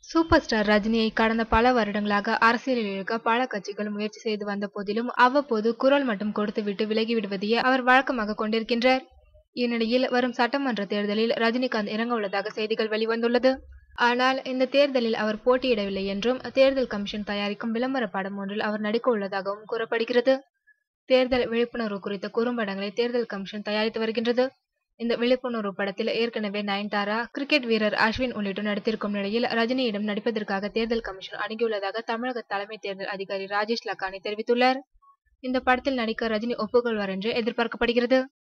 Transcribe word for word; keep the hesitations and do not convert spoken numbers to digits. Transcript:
Super star ரஜினியை கடந்த பல வருடங்களாக அரசியலில் இழுக்க பல கட்சிகள் முயற்சி செய்து வந்த போதிலும் அவ்வப்போது குரல் மட்டும் கொடுத்துவிட்டு விலகிவிடுவதையே அவர் வழக்கமாக கொண்டிருக்கின்றார். இந்நிலையில் வரும் சட்டமன்ற தேர்தலில் ரஜினிகாந்த் இறங்க உள்ளதாக செய்திகள் வெளிவந்துள்ளது. ஆனால் இந்த தேர்தலில் அவர் போட்டியிடவில்லை என்றும் தேர்தல் கமிஷன் தயாரிக்கும் விளம்பர படம் ஒன்றில் அவர் நடிக்க உள்ளதாகவும் கூறப்படுகிறது. தேர்தல் விழிப்புணர்வு குறித்த குறும்படங்களை தேர்தல் கமிஷன் தயாரித்து வருகின்றது. இந்த விழிப்புணர்வு படத்தில் ஏற்கனவே நயன்தாரா, கிரிக்கெட் வீரர் அஸ்வின் உள்ளிட்டோர் நடித்திருக்கும் நிலையில் ரஜினியிடம் நடிப்பதற்காக தேர்தல் கமிஷன் அணுகியுள்ளதாக தமிழக தலைமை தேர்தல் அதிகாரி ராஜேஷ் லக்கானி தெரிவித்துள்ளார். இந்த படத்தில் நடிக்க ரஜினி ஒப்புக்கொள்வார் என்று எதிர்பார்க்கப்படுகிறது.